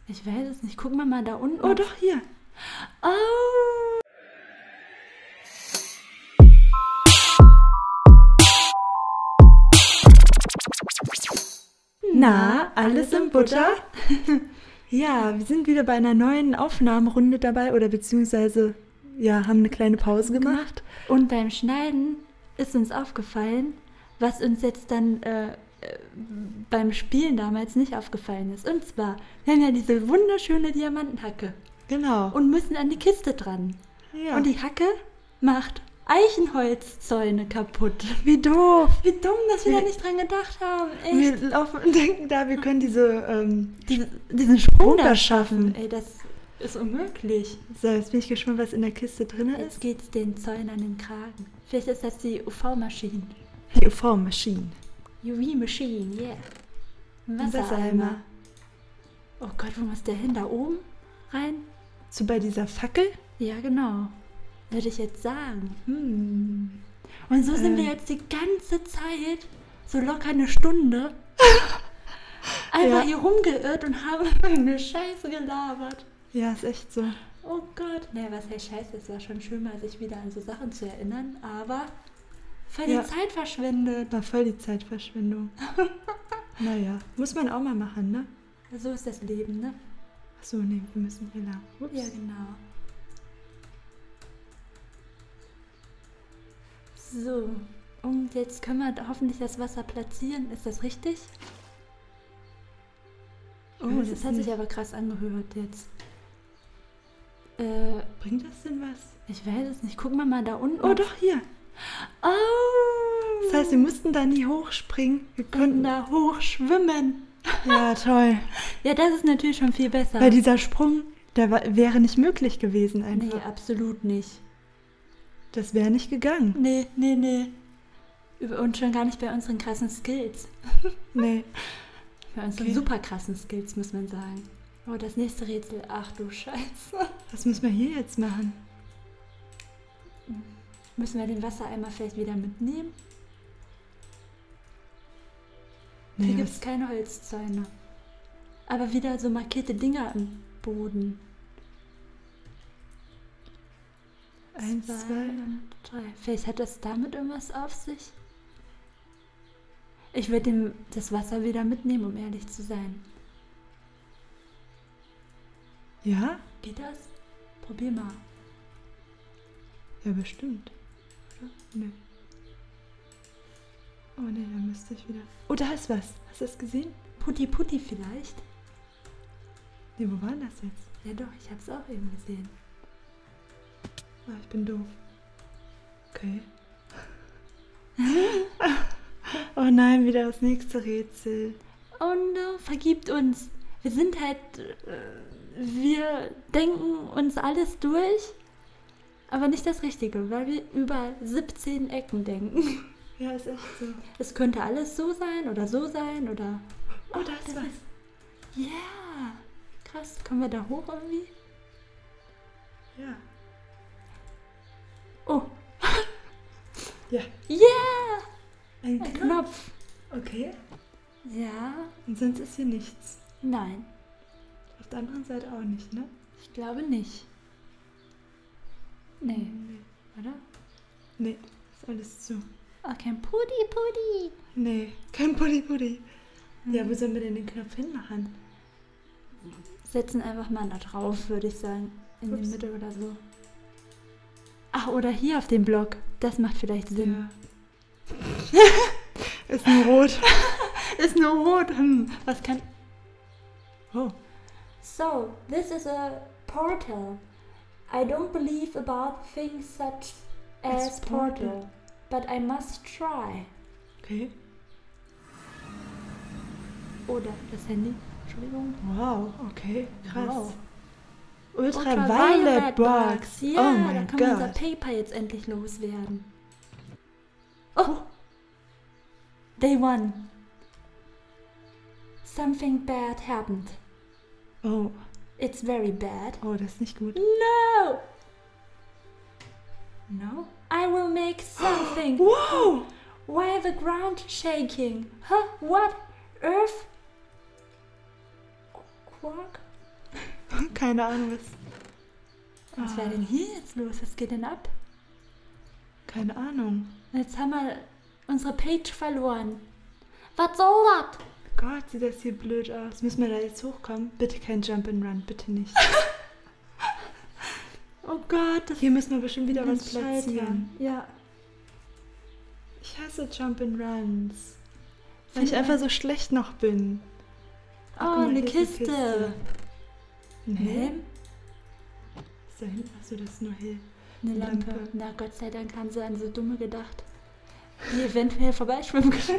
Ich weiß es nicht. Gucken wir mal da unten. Oh, doch, hier. Oh. Na, alles in Butter? Ja, wir sind wieder bei einer neuen Aufnahmerunde dabei oder beziehungsweise, ja, haben eine kleine Pause gemacht. Und beim Schneiden ist uns aufgefallen, was uns jetzt dann beim Spielen damals nicht aufgefallen ist. Und zwar, wir haben ja diese wunderschöne Diamantenhacke Genau. und müssen an die Kiste dran. Ja. Und die Hacke macht Eichenholzzäune kaputt. Wie doof. Wie dumm, dass wir da nicht dran gedacht haben. Echt. Wir laufen und denken da, wir können Diesen Sprung da da schaffen. schaffen. Ey, das ist unmöglich. So, jetzt bin ich gespannt, was in der Kiste drin Jetzt ist. geht's den Zäunen an den Kragen. Vielleicht ist das die UV-Maschine. Die UV-Maschine. UV-Machine, yeah. Ein Ein Wassereimer. Oh Gott, wo muss der hin? Da oben rein? So bei dieser Fackel? Ja, genau. Würde ich jetzt sagen. Und so sind wir jetzt die ganze Zeit, so locker eine Stunde, einfach Ja. hier rumgeirrt und haben eine Scheiße gelabert. Ja, ist echt so. Oh Gott. Naja, was heißt Scheiße? Es war schon schön, mal sich wieder an so Sachen zu erinnern, aber voll die Ja. Zeit verschwendet. War voll die Zeitverschwendung. Naja, muss man auch mal machen, ne? So ist das Leben, ne? Achso, nee, wir müssen hier lang. Ups. Ja, genau. So, und jetzt können wir hoffentlich das Wasser platzieren. Ist das richtig? Oh, weiß das es hat sich nicht. aber krass angehört jetzt. Bringt das denn was? Ich weiß es nicht. Gucken wir mal da unten. Oh, doch, hier. Oh! Das heißt, wir mussten da nie hochspringen. Wir Können konnten da hoch schwimmen. Ja, toll. Ja, das ist natürlich schon viel besser. Weil dieser Sprung, wäre nicht möglich gewesen einfach. Nee, absolut nicht. Das wäre nicht gegangen. Nee, nee, nee. Und schon gar nicht bei unseren krassen Skills. Nee. Bei unseren Okay. super krassen Skills, muss man sagen. Oh, das nächste Rätsel. Ach du Scheiße. Was müssen wir hier jetzt machen? Müssen wir den Wassereimer vielleicht wieder mitnehmen? Hier Nee, gibt es keine Holzzäune. Aber wieder so markierte Dinger im Boden. 1, 2. und 3. Vielleicht hat das damit irgendwas auf sich? Ich würde das Wasser wieder mitnehmen, um ehrlich zu sein. Ja? Geht das? Probier mal. Ja, bestimmt. Oder? Nee. Oh nee, da müsste ich wieder. Oh, da ist was. Hast du das gesehen? Putti Putti vielleicht? Nee, wo war das jetzt? Ja doch, ich habe es auch eben gesehen. Ah, ich bin doof. Okay. Oh nein, wieder das nächste Rätsel. Oh no, vergibt uns. Wir sind halt, wir denken uns alles durch, aber nicht das Richtige, weil wir über 17 Ecken denken. Ja, ist echt so. Es könnte alles so sein oder so sein oder... Oh, da ist was. Ja, krass. Kommen wir da hoch irgendwie? Ja. Oh, Ja. yeah! Ein Ein Knopf. Knopf. Okay. Ja, Und sonst ist hier nichts. nein, Auf der anderen Seite auch nicht, ne? ich glaube nicht. Nee, oder? Nee, ist alles zu. Oh, kein Pudi Pudi. Nee, kein Puddi. Ja, wo sollen wir denn den Knopf hinmachen? Setzen einfach mal da drauf, würde ich sagen. In die Ups. Mitte oder so. Ach, oder hier auf dem Block. Das macht vielleicht Sinn. Ja. Ist nur rot. Ist nur rot. Was kann... Oh. So, this is a portal. I don't believe about things such as As portal. portal, but I must try. Okay. Oder das Handy. Entschuldigung. Wow, okay. Krass. Wow. Ultraviolet Box. Ja, Oh da mein kann man unser Gott. Paper jetzt endlich loswerden. Oh! Day 1. Something bad happened. Oh. It's very bad. Oh, das ist nicht gut. No! No? I will make something. Wow! Why the ground shaking? Huh? What? Earth? Quark? keine Ahnung, Was wäre denn hier jetzt los? Was geht denn ab? Keine Ahnung. Jetzt haben wir unsere Page verloren. Was soll das? Gott, sieht das hier blöd aus. Müssen wir da jetzt hochkommen? Bitte kein Jump and Run, bitte nicht. Oh Gott, das Hier müssen wir bestimmt wieder was Scheitern. platzieren. Ja. Ich hasse Jump and Runs. Weil ich einfach so schlecht noch bin. Oh, guck mal, eine hier ist Kiste. Nee. Ist da hinten? Achso, das ist nur hell. Eine Lampe. Lampe. Na Gott sei Dank haben sie an so Dumme gedacht, die eventuell vorbeischwimmen können.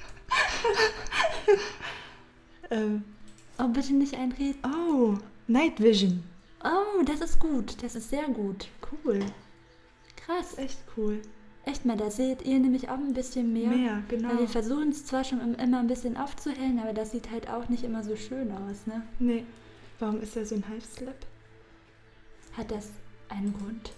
Oh, bitte nicht einreden. Oh, Night Vision. Oh, das ist gut. Das ist sehr gut. Cool. Krass. Echt cool. Echt mal, da seht ihr nämlich auch ein bisschen mehr. Mehr, genau. Weil wir versuchen es zwar schon immer ein bisschen aufzuhellen, aber das sieht halt auch nicht immer so schön aus, ne? Nee. Warum ist da so ein Half-Slap? Hat das einen Grund?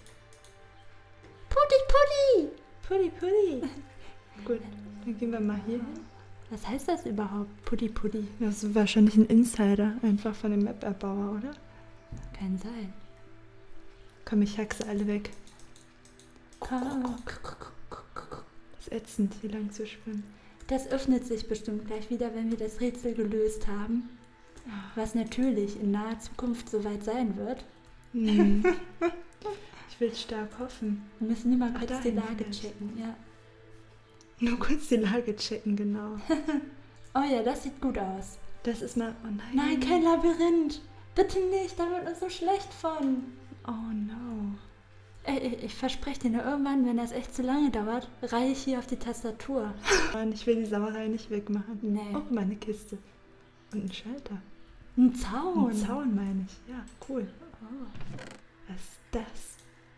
Putti, Putti! Puddy, Puddy. Gut, dann gehen wir mal hier hin. Was heißt das überhaupt? Putti, Putti? Das ist wahrscheinlich ein Insider, einfach von dem Map-Erbauer, oder? Kann sein. Komm, ich haxe alle weg. Ah, Das ist ätzend, hier lang zu schwimmen. das öffnet sich bestimmt gleich wieder, wenn wir das Rätsel gelöst haben. Was natürlich in naher Zukunft soweit sein wird. Hm. Ich will stark hoffen. Wir müssen nur mal Ach, kurz die dahin Lage vielleicht. checken, ja. Nur kurz die Lage checken, genau. Oh ja, das sieht gut aus. Das ist mal... Oh nein. Nein, kein Labyrinth. Bitte nicht, da wird uns so schlecht von. Oh no. Ey, ich verspreche dir nur irgendwann, wenn das echt zu lange dauert, reihe ich hier auf die Tastatur. Mann, ich will die Sauerei nicht wegmachen. Nee. Oh, meine Kiste. Und ein Schalter. Ein Zaun. Ein Zaun meine ich. Ja, cool. Oh. Was ist das?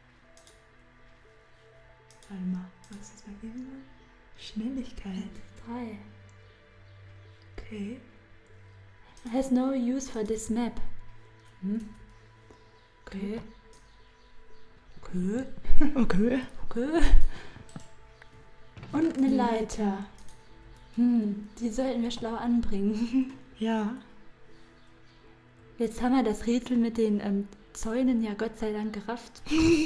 Warte mal. Was ist das bei dir? Schnelligkeit. 3. Okay. Has no use for this map. Hm? Okay. Okay. Okay. Okay. Und eine Leiter. Die sollten wir schlau anbringen. Ja. Jetzt haben wir das Rätsel mit den Zäunen ja Gott sei Dank gerafft.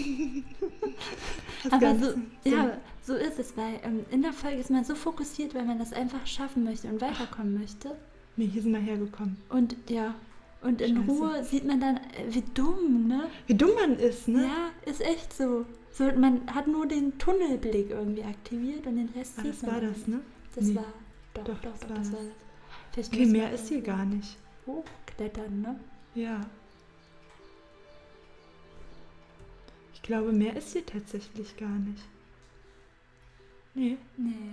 Das Aber Ganze- so, ja, so ist es, weil in der Folge ist man so fokussiert, weil man das einfach schaffen möchte und weiterkommen möchte. Nee, hier sind wir hergekommen. Und ja, und in Scheiße. Ruhe sieht man dann, wie dumm, ne? Wie dumm man ist, ne? Ja, ist echt so. So, man hat nur den Tunnelblick irgendwie aktiviert und den Rest Ah, sieht das man war dann das, nicht. ne? Das Nee. war, doch, Doch, das das war war das. das. Vielleicht Okay, müssen mehr wir ist hier gar nicht. hochklettern, ne? Ja. Ich glaube, mehr ist hier tatsächlich gar nicht. Nee. Nee.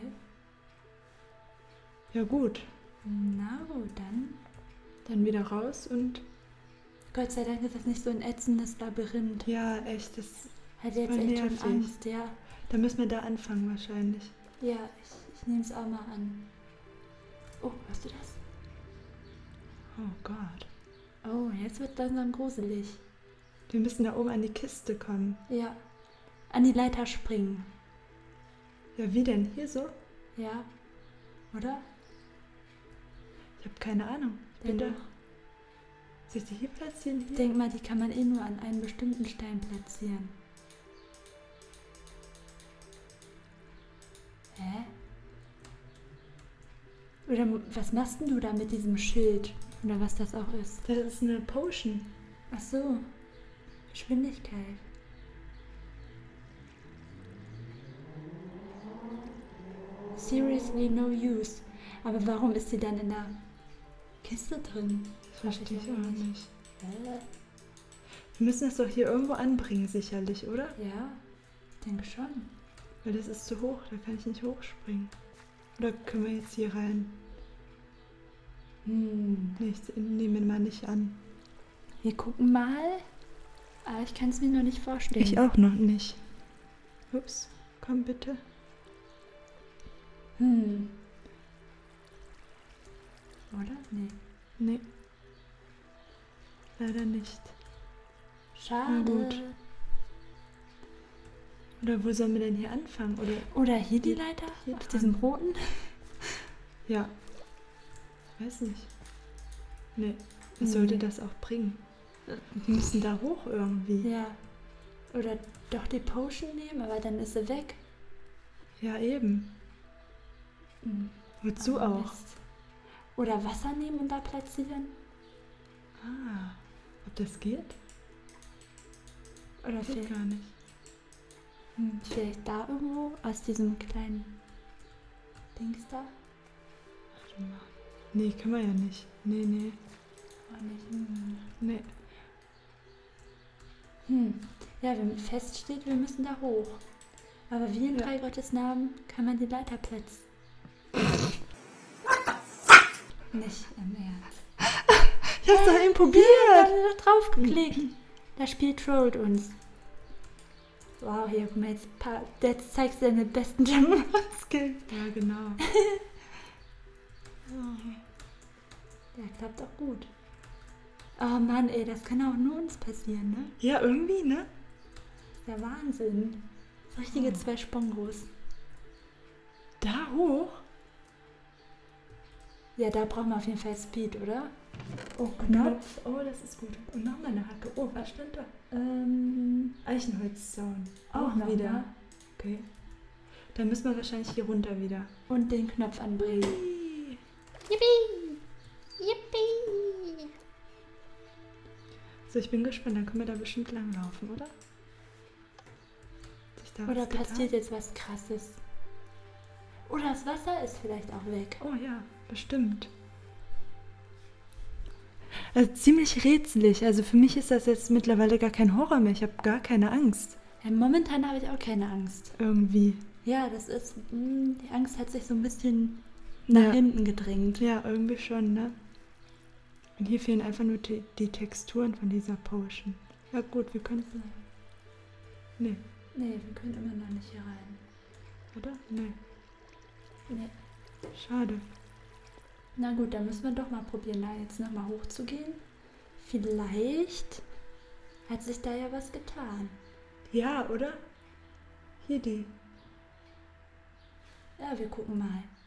Ja gut. Na gut, dann. Dann wieder raus und... Gott sei Dank ist das nicht so ein ätzendes Labyrinth. Ja, echt, das... Hat jetzt voll echt schon nervig. Angst, ja. Da müssen wir da anfangen wahrscheinlich. Ja, ich nehme es auch mal an. Oh, hörst du das? Oh Gott. Oh, jetzt wird langsam gruselig. Wir müssen da oben an die Kiste kommen. Ja. An die Leiter springen. Ja, wie denn? Hier so? Ja. Oder? Ich habe keine Ahnung. Ich bin Denk da. Soll ich die hier platzieren? Ich Hier? denke mal, die kann man eh nur an einen bestimmten Stein platzieren. Hä? Oder was machst denn du da mit diesem Schild? Oder was das auch ist? Das ist eine Potion. Ach so. Geschwindigkeit. Seriously no use. Aber warum ist sie dann in der Kiste drin? Das verstehe ich auch nicht. Hä? Wir müssen das doch hier irgendwo anbringen, sicherlich, oder? Ja, ich denke schon. Weil das ist zu hoch, da kann ich nicht hochspringen. Oder können wir jetzt hier rein? Nee, ich nehme ihn mal nicht an. Wir gucken mal. Aber ich kann es mir nur nicht vorstellen. Ich auch noch nicht. Ups, komm bitte. Oder? Nee. Nee. Leider nicht. Schade. Na gut. Oder wo sollen wir denn hier anfangen? Oder hier die Leiter? Hier Auf dran. diesem roten? Ja. Weiß nicht. Nee. Was sollte das auch bringen? Wir müssen da hoch irgendwie. Ja. Oder doch die Potion nehmen, aber dann ist sie weg. Ja, eben. Wozu Aber auch? Mist. Oder Wasser nehmen und da platzieren. Ah, ob das geht? Oder Geht vielleicht, gar nicht. vielleicht da irgendwo aus diesem kleinen Dings da. Warte mal. Nee, können wir ja nicht. Nee. Auch nicht. Nee. Ja, wenn feststeht, wir müssen da hoch. Aber wie in Ja. drei Gottes Namen kann man die Leiter platzen? Nicht im Ernst. Ich hab's doch eben Da probiert. haben wir doch draufgeklickt. Das Spiel trollt uns. Wow, hier, guck mal, jetzt zeigst du deine besten Jump'n'Run-Skills. Ja, genau. Ja, klappt auch gut. Oh Mann, ey, das kann auch nur uns passieren, ne? Ja, irgendwie, ne? Der Wahnsinn. Das richtige 2 Spongos. Da hoch? Ja, da brauchen wir auf jeden Fall Speed, oder? Oh, Knopf. Oh, das ist gut. Und nochmal eine Hacke. Oh, was stand da? Eichenholzzaun. Auch noch wieder. mal. Okay. Dann müssen wir wahrscheinlich hier runter wieder. Und den Knopf anbringen. Yippie! Yippie! So, ich bin gespannt. Dann können wir da bestimmt langlaufen, oder? Hat sich da Oder was getan? passiert jetzt was Krasses? Oder das Wasser ist vielleicht auch weg. Oh ja, bestimmt. Also ziemlich rätselig. Also für mich ist das jetzt mittlerweile gar kein Horror mehr. Ich habe gar keine Angst. Ja, momentan habe ich auch keine Angst. Irgendwie. Ja, das ist. Die Angst hat sich so ein bisschen nach hinten gedrängt. Ja, irgendwie schon, ne? Und hier fehlen einfach nur die Texturen von dieser Potion. Ja gut, wir können... Nee, Nee, wir können immer noch nicht hier rein. oder? Nee, Nee. schade. Na gut, dann müssen wir doch mal probieren, da jetzt nochmal hochzugehen. Vielleicht hat sich da ja was getan. Ja, oder? Hier die. Ja, wir gucken mal.